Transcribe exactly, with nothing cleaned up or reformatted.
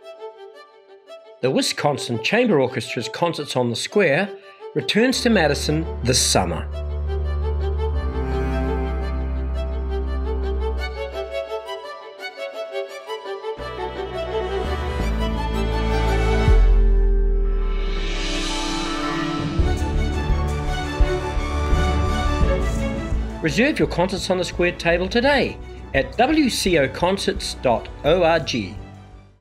The Wisconsin Chamber Orchestra's Concerts on the Square returns to Madison this summer. Reserve your Concerts on the Square table today at w c o concerts dot org.